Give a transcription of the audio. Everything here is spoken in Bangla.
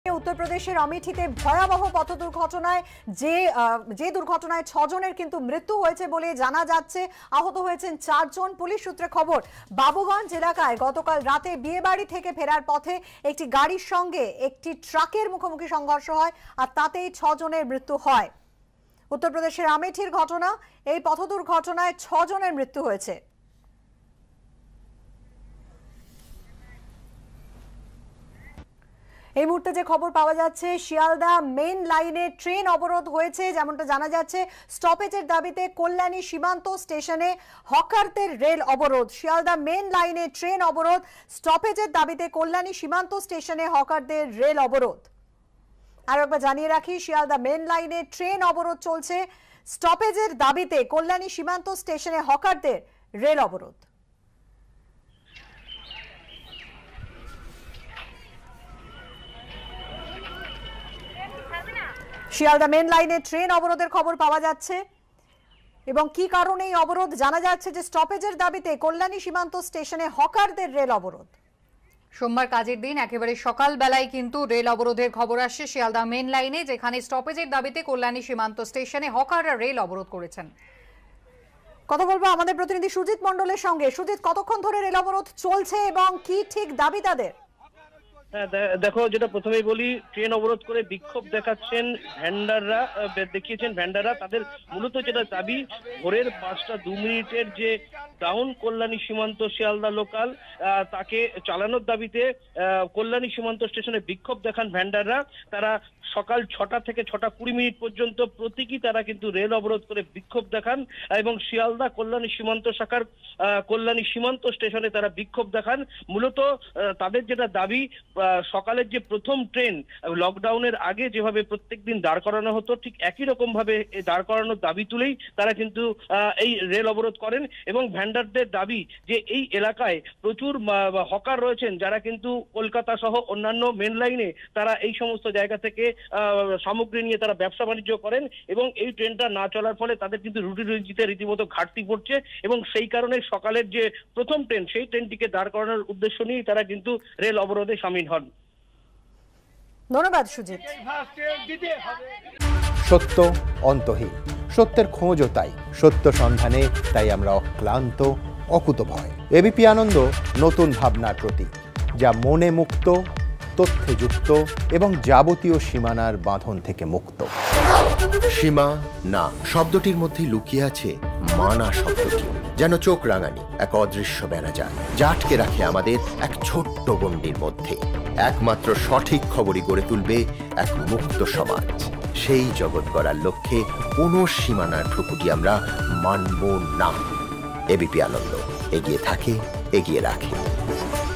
उत्तर प्रदेशेर अमेठीते भयाबह पथ दुर्घटनाय जे दुर्घटनाय 6 जनेर किन्तु मृत्यु हयेछे बोले जाना जाच्छे। आहत हयेछेन 4 जन। पुलिश सूत्रे खबर बाबूगंज एलाकाय गतकाल राते बियेबाड़ी थेके फेरार पथे एकटी गाड़िर संगे एकटी ट्राकेर मुखोमुखी संघर्ष हय आर तातेई 6 जनेर मृत्यु हय। उत्तर प्रदेशेर अमेठीर घटना। এই পথ দুর্ঘটনায় 6 জনের মৃত্যু হয়েছে। এই মুহূর্তে যে খবর পাওয়া যাচ্ছে শিয়ালদা মেইন লাইনে ট্রেন অবরোধ হয়েছে, যেমনটা জানা যাচ্ছে স্টপেজের দাবিতে কল্যাণী সীমান্ত স্টেশনে হকারদের রেল অবরোধ। শিয়ালদা মেইন লাইনে ট্রেন অবরোধ, স্টপেজের দাবিতে কল্যাণী সীমান্ত স্টেশনে হকারদের রেল অবরোধ। আর একবার জানিয়ে রাখি শিয়ালদা মেইন লাইনে ট্রেন অবরোধ চলছে, স্টপেজের দাবিতে কল্যাণী সীমান্ত স্টেশনে হকারদের রেল অবরোধ। শিয়ালদা মেন লাইনে ট্রেন অবরোধের খবর পাওয়া যাচ্ছে এবং কি কারণে এই অবরোধ জানা যাচ্ছে যে স্টপেজের দাবিতে কল্যাণী সীমান্ত স্টেশনে হকারদের রেল অবরোধ। সোমবার কাজের দিন একেবারে সকাল বেলায় কিন্তু রেল অবরোধের খবর আসছে শিয়ালদা মেন লাইনে, যেখানে স্টপেজের দাবিতে কল্যাণী সীমান্ত স্টেশনে হকাররা রেল অবরোধ করেছেন। কথা বলবো আমাদের প্রতিনিধি সুজিত মণ্ডলের সঙ্গে। সুজিত, কতক্ষণ ধরে রেল অবরোধ চলছে এবং কি ঠিক দাবি তাদের? দেখো, যেটা প্রথমেই বলি, ট্রেন অবরোধ করে বিক্ষোভ দেখিয়েছেন ভ্যান্ডাররা। তাদের মূলত যেটা দাবি, ভোরের 5টা 2 মিনিটের যে ডাউন কল্যাণী সীমান্ত শিয়ালদা লোকাল তাকে চালানোর দাবিতে কল্যাণী সীমান্ত স্টেশনে বিক্ষোভ দেখান ভ্যান্ডাররা। তারা সকাল 6টা থেকে 6টা 20 মিনিট পর্যন্ত প্রতীকী তারা কিন্তু রেল অবরোধ করে বিক্ষোভ দেখান এবং শিয়ালদা কল্যাণী সীমান্ত শাখার কল্যাণী সীমান্ত স্টেশনে তারা বিক্ষোভ দেখান। মূলত তাদের যেটা দাবি, সকালের যে প্রথম ট্রেন লকডাউনের আগে যেভাবে প্রত্যেকদিন দাঁড় করানো হতো, ঠিক একই রকম ভাবে দাঁড় করানোর দাবি তুলেই তারা কিন্তু এই রেল অবরোধ করেন এবং ভ্যান্ডারদের দাবি যে এই এলাকায় প্রচুর হকার রয়েছেন যারা কিন্তু কলকাতা সহ অন্যান্য মেন লাইনে তারা এই সমস্ত জায়গা থেকে সামগ্রী নিয়ে তারা ব্যবসা বাণিজ্য করেন এবং এই ট্রেনটা না চলার ফলে তাদের কিন্তু রুটি রুজিতে রীতিমতো ঘাটতি পড়ছে এবং সেই কারণে সকালের যে প্রথম ট্রেন সেই ট্রেনটিকে দাঁড় করানোর উদ্দেশ্য নিয়ে তারা কিন্তু রেল অবরোধে সামিল হন। ধন্যবাদ সুজিত। সত্য অন্তহীন, সত্যের খোঁজও তাই, সত্য সন্ধানে তাই আমরা অক্লান্ত অকুতভয়। এবিপি আনন্দ নতুন ভাবনার প্রতীক, যা মনে মুক্ত, তথ্যে যুক্ত এবং যাবতীয় সীমানার বাঁধন থেকে মুক্ত। সীমা না শব্দটির মধ্যে লুকিয়ে আছে মানা শব্দটি, যেন চোখ রাঙানি এক অদৃশ্য বেড়াজাল যা আটকে রাখে আমাদের এক ছোট্ট গণ্ডির মধ্যে। একমাত্র সঠিক খবরই গড়ে তুলবে এক মুক্ত সমাজ। সেই জগৎ গড়ার লক্ষ্যে কোনো সীমানার ঠুকুটি আমরা মানব না। এবিপি আনন্দ এগিয়ে থাকে, এগিয়ে রাখে।